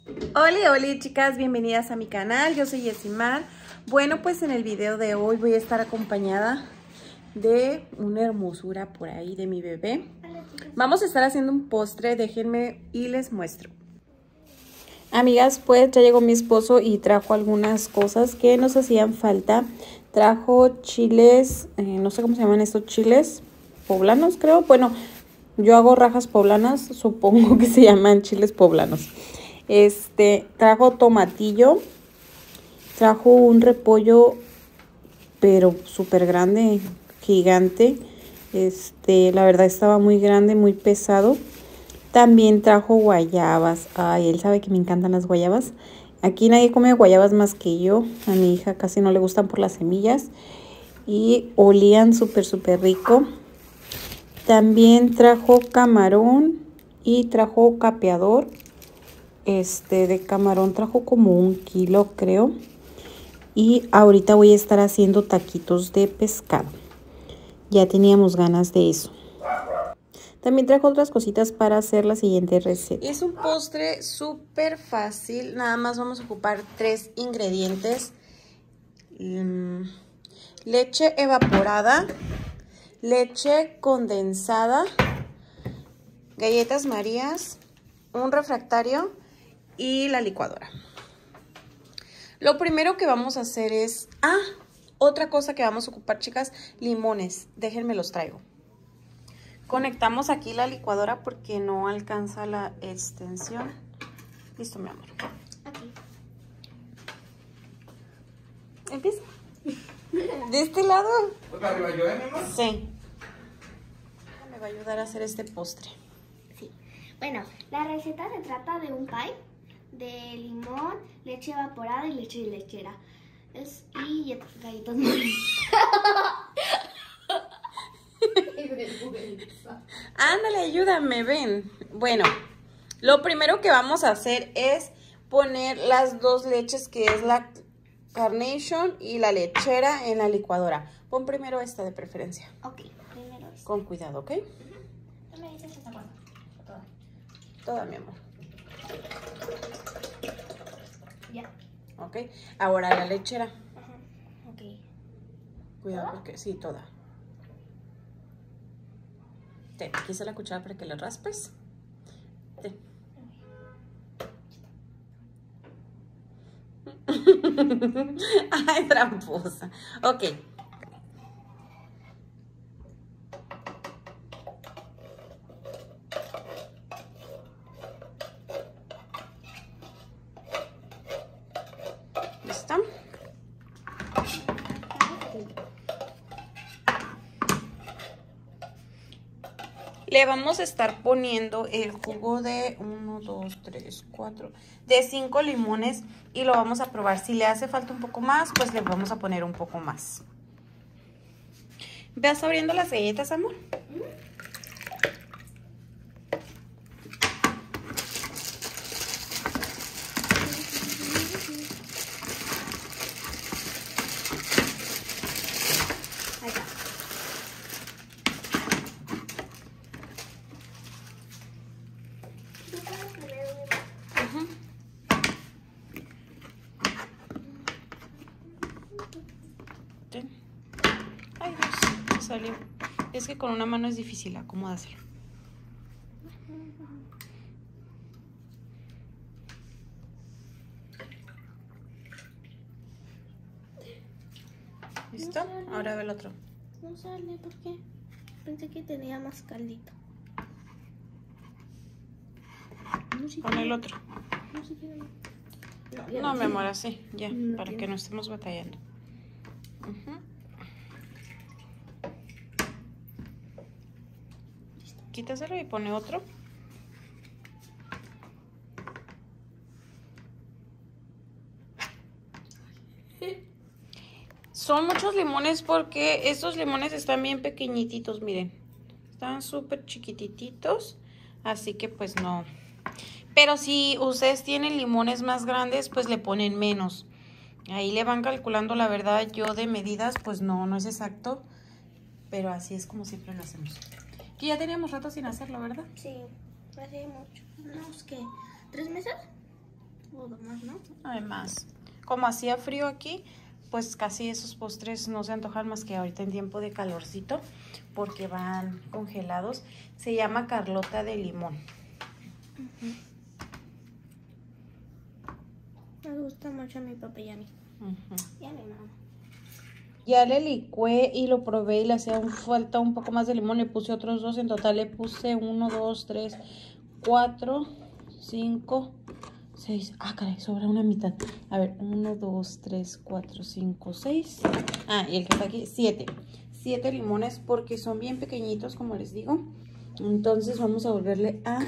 Hola chicas, bienvenidas a mi canal, yo soy Yesimar. Bueno, pues en el video de hoy voy a estar acompañada de una hermosura por ahí de mi bebé. Vamos a estar haciendo un postre, déjenme y les muestro. Amigas, pues ya llegó mi esposo y trajo algunas cosas que nos hacían falta. Trajo chiles, no sé cómo se llaman estos chiles, poblanos creo. Bueno, yo hago rajas poblanas, supongo que se llaman chiles poblanos. Trajo tomatillo, trajo un repollo, pero súper grande, gigante. La verdad estaba muy grande, muy pesado. También trajo guayabas. Ay, él sabe que me encantan las guayabas. Aquí nadie come guayabas más que yo. A mi hija casi no le gustan por las semillas. Y olían súper rico. También trajo camarón y trajo capeador. De camarón trajo como 1 kilo, creo. Y ahorita voy a estar haciendo taquitos de pescado. Ya teníamos ganas de eso. También trajo otras cositas para hacer la siguiente receta. Es un postre súper fácil. Nada más vamos a ocupar 3 ingredientes. Leche evaporada, leche condensada, galletas Marías, un refractario y la licuadora. Lo primero que vamos a hacer es... otra cosa que vamos a ocupar, chicas, limones. Déjenme los traigo. Conectamos aquí la licuadora porque no alcanza la extensión. Listo, mi amor. Aquí. Empieza. ¿De este lado? ¿Para arriba yo, mi amor? Sí. Me va a ayudar a hacer este postre. Sí. Bueno, la receta se trata de un pie de limón, leche evaporada y leche de lechera. Y galletas Marías. Ándale, ayúdame, ven. Bueno, lo primero que vamos a hacer es poner las 2 leches, que es la Carnation y la lechera, en la licuadora. Pon primero esta de preferencia. Ok, primero esta. Con cuidado, ¿ok? ¿No me dices esa cuánto? Toda. Toda, mi amor. Ya. Ok, ahora la lechera. Ajá. Ok. Cuidado ¿Toda? porque sí, toda. Ten, aquí está la cuchara para que la raspes. Ten. Ay, tramposa. Ok. ¿Listo? Le vamos a estar poniendo el jugo de 1, 2, 3, 4, de 5 limones y lo vamos a probar. Si le hace falta un poco más, pues le vamos a poner un poco más. ¿Vas abriendo las galletas, amor? Ahí está. ¿Tú puedes poner un... Ten. Ay, Dios, me salió. Es que con una mano es difícil acomodárselo. ¿Listo? Ahora ve el otro. No sale, ¿por qué? Pensé que tenía más caldito. No, si Pon el otro. No, si quiero. No, mi amor, así, ya, No para tiene. que no estemos batallando. Quítaselo y pone otro. Son muchos limones porque estos limones están bien pequeñititos, miren. Están súper chiquititos, así que pues no. Pero si ustedes tienen limones más grandes, pues le ponen menos. Ahí le van calculando, la verdad, yo de medidas, pues no es exacto. Pero así es como siempre lo hacemos. Que ya teníamos rato sin hacerlo, ¿verdad? Sí, hace mucho. Unos que 3 meses. O más, ¿no? Además, como hacía frío aquí, pues casi esos postres no se antojan más que ahorita en tiempo de calorcito, porque van congelados. Se llama Carlota de limón. Me gusta mucho a mi papá y a mí. Y a mi mamá. Ya le licué y lo probé y le hacía falta un poco más de limón. Le puse otros 2. En total le puse 1, 2, 3, 4, 5, 6. Ah, caray, sobra una mitad. A ver, 1, 2, 3, 4, 5, 6. Ah, y el que está aquí, 7. 7 limones porque son bien pequeñitos, como les digo. Entonces vamos a volverle a...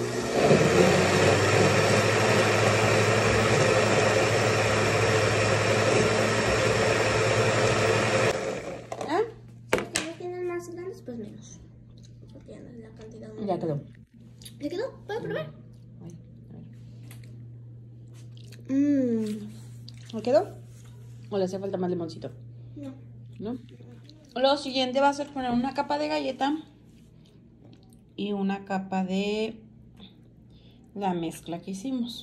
Pues menos, porque ya no es la cantidad. Ya quedó. ¿Ya quedó? ¿Puedo probar? ¿Ya quedó? ¿O le hace falta más limoncito? No. ¿No? Lo siguiente va a ser poner una capa de galleta y una capa de la mezcla que hicimos.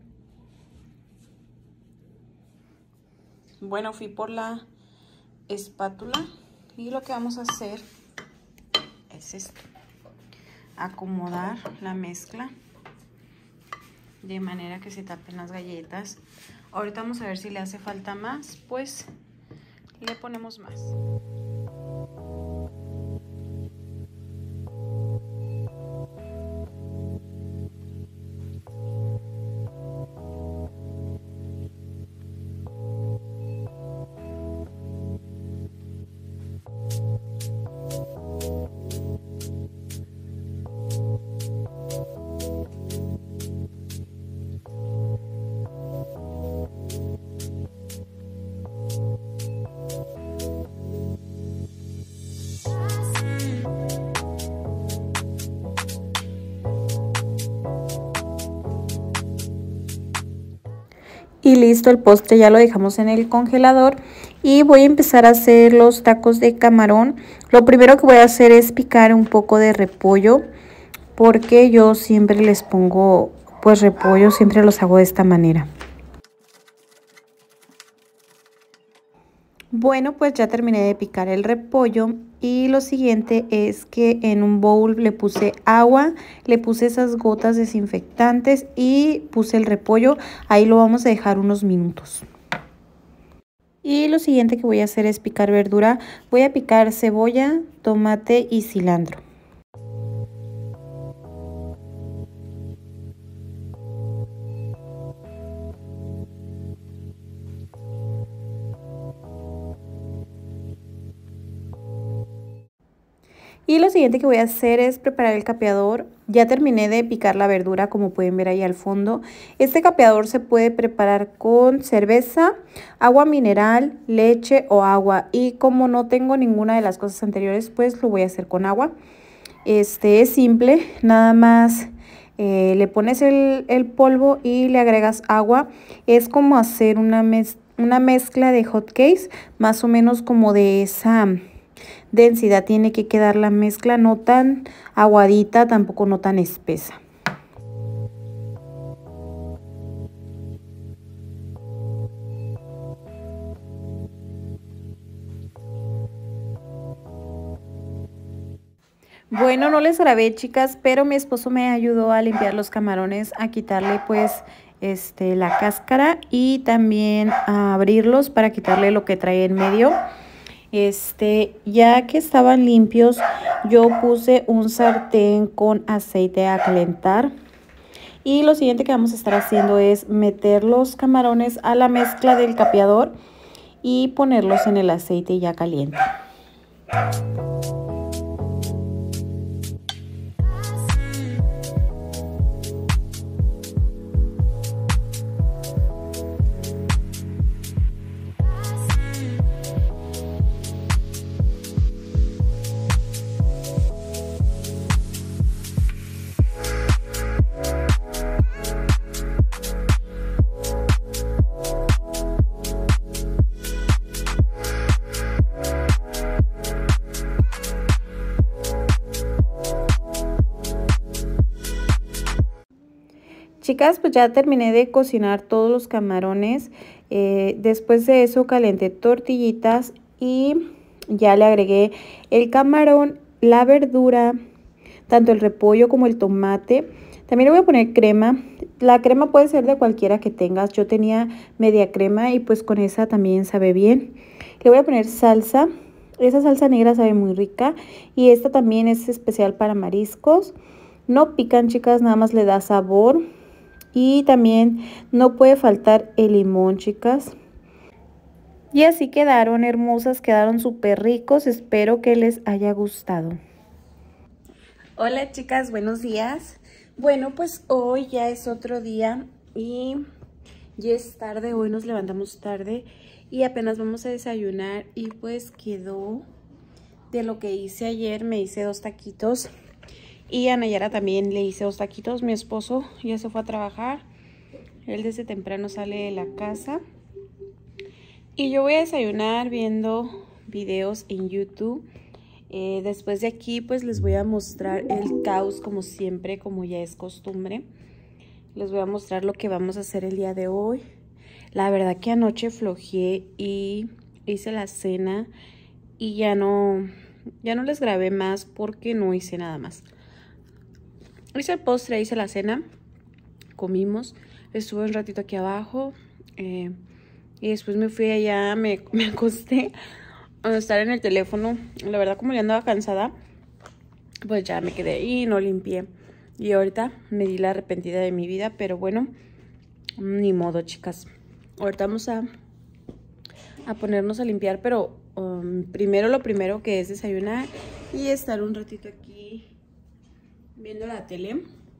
Bueno, fui por la espátula y lo que vamos a hacer es esto: acomodar la mezcla de manera que se tapen las galletas. Ahorita vamos a ver si le hace falta más, pues le ponemos más. Y listo, el postre ya lo dejamos en el congelador y voy a empezar a hacer los tacos de camarón. Lo primero que voy a hacer es picar un poco de repollo, porque yo siempre les pongo pues repollo, siempre los hago de esta manera. Bueno, pues ya terminé de picar el repollo y lo siguiente es que en un bowl le puse agua, le puse esas gotas desinfectantes y puse el repollo. Ahí lo vamos a dejar unos minutos. Y lo siguiente que voy a hacer es picar verdura. Voy a picar cebolla, tomate y cilantro. Y lo siguiente que voy a hacer es preparar el capeador. Ya terminé de picar la verdura, como pueden ver ahí al fondo. Este capeador se puede preparar con cerveza, agua mineral, leche o agua. Y como no tengo ninguna de las cosas anteriores, pues lo voy a hacer con agua. Es simple, nada más le pones el polvo y le agregas agua. Es como hacer una mezcla de hot cakes, más o menos como de esa densidad tiene que quedar la mezcla, no tan aguadita, tampoco no tan espesa. Bueno, no les grabé, chicas, pero mi esposo me ayudó a limpiar los camarones, a quitarle pues la cáscara y también a abrirlos para quitarle lo que trae en medio. Ya que estaban limpios, yo puse un sartén con aceite a calentar. Y lo siguiente que vamos a estar haciendo es meter los camarones a la mezcla del capeador y ponerlos en el aceite ya caliente. Chicas, pues ya terminé de cocinar todos los camarones. Después de eso calenté tortillitas y ya le agregué el camarón, la verdura, tanto el repollo como el tomate. También le voy a poner crema. La crema puede ser de cualquiera que tengas. Yo tenía media crema y pues con esa también sabe bien. Le voy a poner salsa. Esa salsa negra sabe muy rica y esta también es especial para mariscos. No pican, chicas, nada más le da sabor. Y también no puede faltar el limón, chicas. Y así quedaron hermosas, quedaron súper ricos. Espero que les haya gustado. Hola, chicas, buenos días. Bueno, pues hoy ya es otro día y ya es tarde. Hoy nos levantamos tarde y apenas vamos a desayunar. Y pues quedó de lo que hice ayer. Me hice 2 taquitos. Y a Nayara también le hice 2 taquitos. Mi esposo ya se fue a trabajar. Él desde temprano sale de la casa. Y yo voy a desayunar viendo videos en YouTube. Después de aquí pues les voy a mostrar el caos como siempre, como ya es costumbre. Les voy a mostrar lo que vamos a hacer el día de hoy. La verdad que anoche flojeé y hice la cena. Y ya no les grabé más porque no hice nada más. Hice el postre, hice la cena, comimos, estuve un ratito aquí abajo y después me fui allá, me acosté a estar en el teléfono. La verdad, como ya andaba cansada, pues ya me quedé ahí, no limpié. Y ahorita me di la arrepentida de mi vida, pero bueno, ni modo, chicas. Ahorita vamos a ponernos a limpiar, pero primero lo primero que es desayunar y estar un ratito aquí viendo la tele.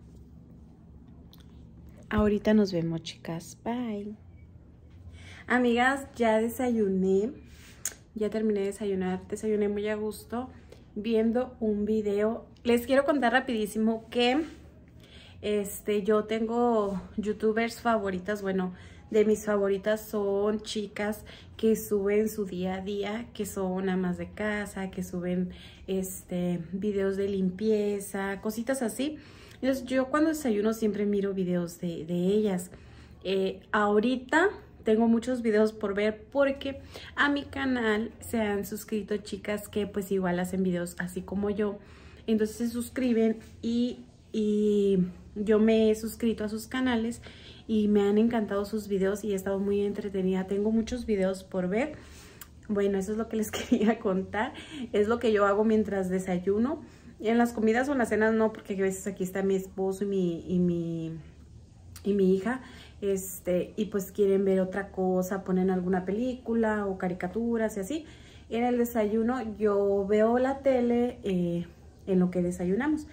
Ahorita nos vemos, chicas. Bye. Amigas, ya desayuné. Ya terminé de desayunar. Desayuné muy a gusto viendo un video. Les quiero contar rapidísimo que yo tengo youtubers favoritas. Bueno, de mis favoritas son chicas que suben su día a día, que son amas de casa, que suben videos de limpieza, cositas así. Entonces yo cuando desayuno siempre miro videos de ellas. Ahorita tengo muchos videos por ver porque a mi canal se han suscrito chicas que pues igual hacen videos así como yo. Entonces se suscriben y yo me he suscrito a sus canales y me han encantado sus videos y he estado muy entretenida. Tengo muchos videos por ver. Bueno, eso es lo que les quería contar. Es lo que yo hago mientras desayuno. En las comidas o en las cenas no, porque a veces aquí está mi esposo y mi hija. Y pues quieren ver otra cosa, ponen alguna película o caricaturas y así. En el desayuno yo veo la tele en lo que desayunamos.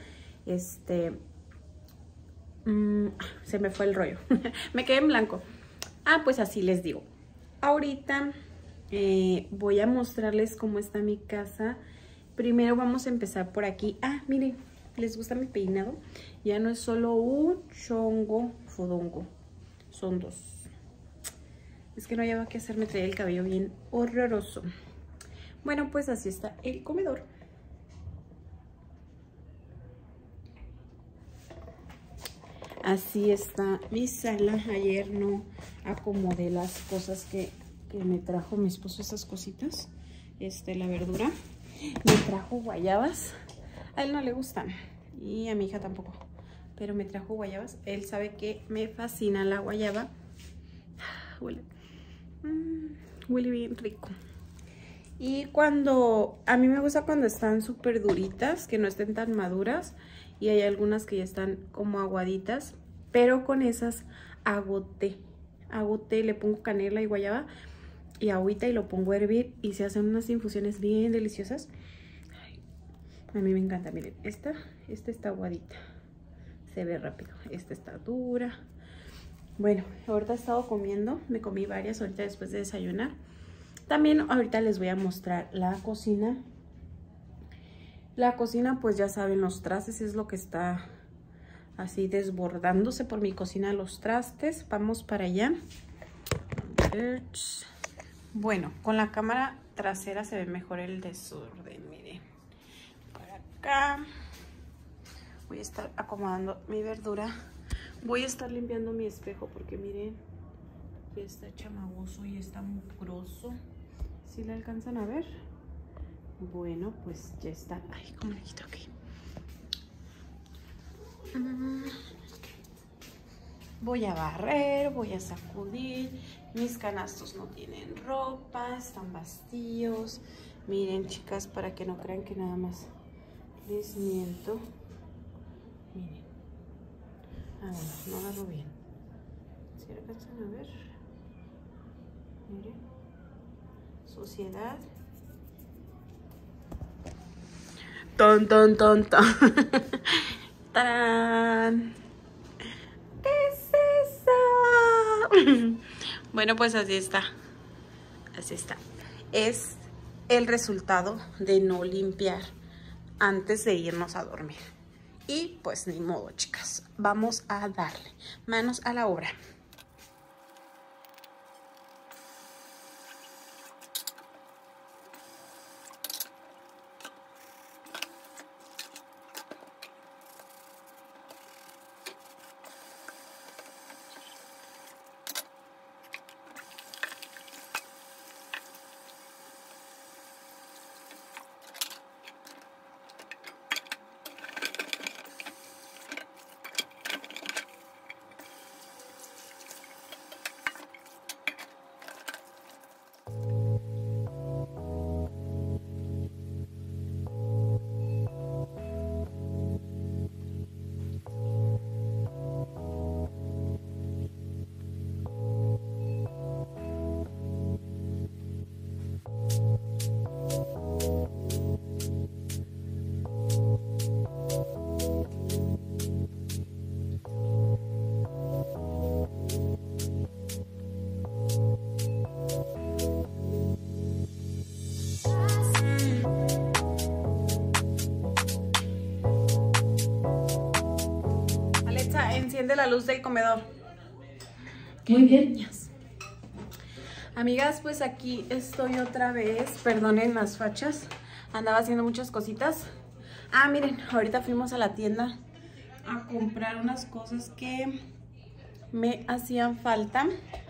Se me fue el rollo. Me quedé en blanco. Pues así les digo. Ahorita voy a mostrarles cómo está mi casa. Primero vamos a empezar por aquí. Miren, ¿les gusta mi peinado? Ya no es solo un chongo fodongo. Son 2. Es que no lleva que hacerme traer el cabello bien horroroso. Bueno, pues así está el comedor. Así está mi sala. Ayer no acomodé las cosas que me trajo mi esposo, esas cositas. La verdura. Me trajo guayabas. A él no le gustan. Y a mi hija tampoco. Pero me trajo guayabas. Él sabe que me fascina la guayaba. Huele bien rico. Y a mí me gusta cuando están súper duritas, que no estén tan maduras. Y hay algunas que ya están como aguaditas. Pero con esas hago té. Le pongo canela y guayaba y agüita y lo pongo a hervir. Y se hacen unas infusiones bien deliciosas. A mí me encanta. Miren, esta está aguadita. Se ve rápido. Esta está dura. Bueno, ahorita he estado comiendo. Me comí varias ahorita después de desayunar. También ahorita les voy a mostrar la cocina. La cocina, pues ya saben, los trastes es lo que está así desbordándose por mi cocina, los trastes. Vamos para allá. Bueno, con la cámara trasera se ve mejor el desorden, miren. Para acá voy a estar acomodando mi verdura Voy a estar limpiando mi espejo porque miren, ya está chamagoso y está mugroso. ¿Sí le alcanzan a ver? Bueno, pues ya está. Ay, ¿cómo le quito aquí? Voy a barrer, voy a sacudir. Mis canastos no tienen ropa, están vacíos. Miren, chicas, para que no crean que nada más les miento. Miren. Ah, bueno, no agarro bien. ¿Sí alcanzan a ver? Miren. Suciedad. Ton, ton, ton, ton. ¡Tarán! ¿Qué es eso? Bueno, pues así está. Así está. Es el resultado de no limpiar antes de irnos a dormir. Y pues ni modo, chicas. Vamos a darle manos a la obra. Enciende la luz del comedor. Muy bien. Amigas, pues aquí estoy otra vez. Perdonen las fachas. Andaba haciendo muchas cositas. Ah, miren, ahorita fuimos a la tienda a comprar unas cosas que me hacían falta.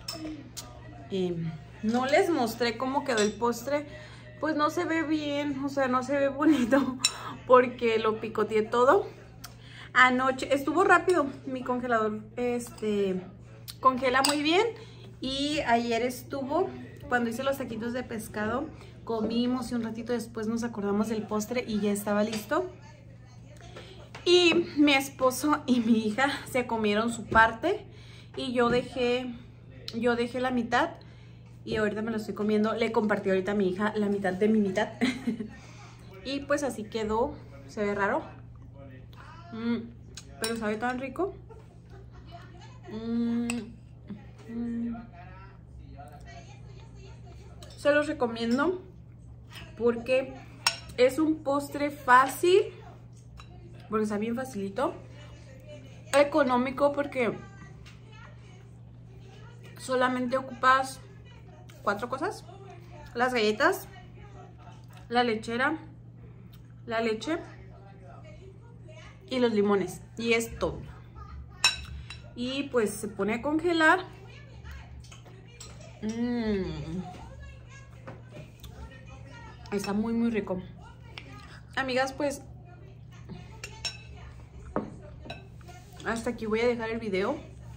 No les mostré cómo quedó el postre. Pues no se ve bien, o sea, no se ve bonito porque lo picoteé todo. Anoche estuvo rápido, mi congelador congela muy bien. Y ayer estuvo, cuando hice los taquitos de pescado, comimos y un ratito después nos acordamos del postre y ya estaba listo. Y mi esposo y mi hija se comieron su parte y yo dejé la mitad y ahorita me lo estoy comiendo. Le compartí ahorita a mi hija la mitad de mi mitad. Y pues así quedó, se ve raro. Pero sabe tan rico. Se los recomiendo porque es un postre fácil, porque está bien facilito. Económico porque solamente ocupas 4 cosas: las galletas, la lechera, la leche y los limones, y es todo. Y pues se pone a congelar. Está muy muy rico. Amigas, pues hasta aquí voy a dejar el video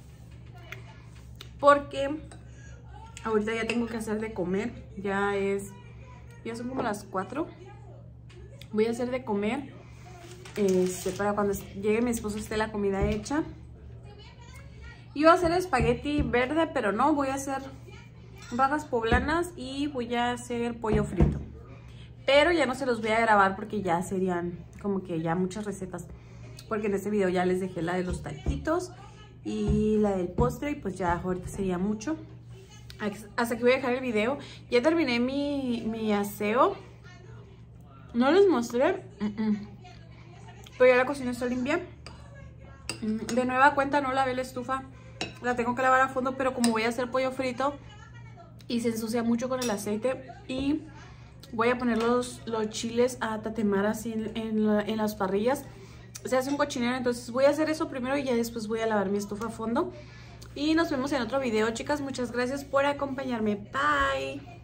porque ahorita ya tengo que hacer de comer. Ya son como las 4. Voy a hacer de comer. Para cuando llegue mi esposo esté la comida hecha. Iba a hacer espagueti verde, pero no, voy a hacer bajas poblanas y voy a hacer pollo frito. Pero ya no se los voy a grabar porque ya serían como que ya muchas recetas. Porque en este video ya les dejé la de los taquitos y la del postre y pues ya ahorita sería mucho. Hasta aquí voy a dejar el video. Ya terminé mi aseo. No les mostré. Pero ya la cocina está limpia. De nueva cuenta no lavé la estufa. La tengo que lavar a fondo, pero como voy a hacer pollo frito y se ensucia mucho con el aceite. Y voy a poner los chiles a tatemar así en las parrillas. se hace un cochinero. Entonces voy a hacer eso primero y ya después voy a lavar mi estufa a fondo. Y nos vemos en otro video, chicas. Muchas gracias por acompañarme. Bye.